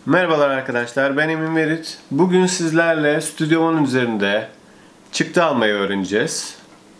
Merhabalar arkadaşlar, ben Emin Verit. Bugün sizlerle Studio One üzerinde çıktı almayı öğreneceğiz.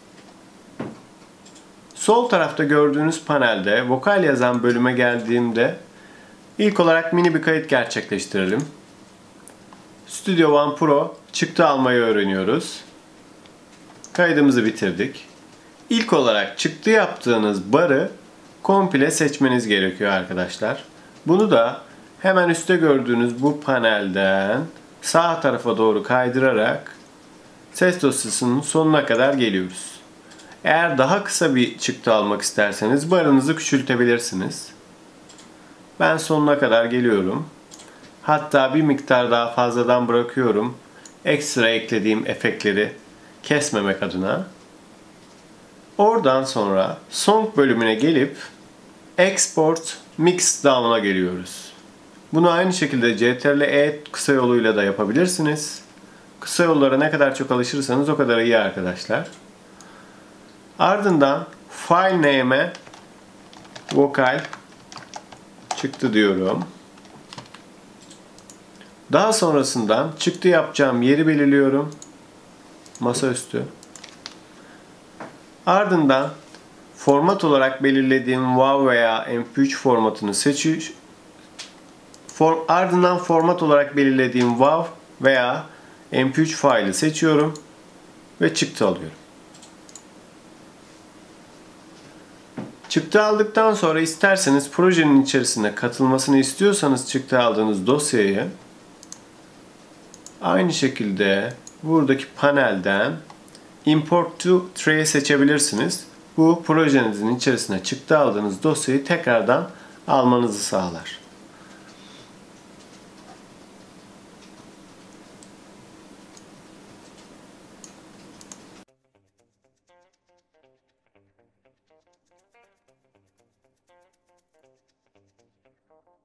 Sol tarafta gördüğünüz panelde vokal yazan bölüme geldiğimde ilk olarak mini bir kayıt gerçekleştirelim. Studio One Pro çıktı almayı öğreniyoruz. Kaydımızı bitirdik. İlk olarak çıktı yaptığınız barı komple seçmeniz gerekiyor arkadaşlar. Bunu da hemen üstte gördüğünüz bu panelden sağ tarafa doğru kaydırarak ses dosyasının sonuna kadar geliyoruz. Eğer daha kısa bir çıktı almak isterseniz barınızı küçültebilirsiniz. Ben sonuna kadar geliyorum. Hatta bir miktar daha fazladan bırakıyorum. Ekstra eklediğim efektleri kesmemek adına. Oradan sonra Song bölümüne gelip Export Mix Down'a geliyoruz. Bunu aynı şekilde Ctrl+E kısa yoluyla da yapabilirsiniz. Kısa yollara ne kadar çok alışırsanız o kadar iyi arkadaşlar. Ardından File Name'e Vokal çıktı diyorum. Daha sonrasından çıktı yapacağım yeri belirliyorum. Masaüstü. Ardından format olarak belirlediğim WAV veya MP3 formatını ardından format olarak belirlediğim WAV veya MP3 faili seçiyorum ve çıktı alıyorum. Çıktı aldıktan sonra isterseniz projenin içerisine katılmasını istiyorsanız çıktı aldığınız dosyayı aynı şekilde buradaki panelden Import to Tray seçebilirsiniz. Bu projenizin içerisine çıktı aldığınız dosyayı tekrardan almanızı sağlar.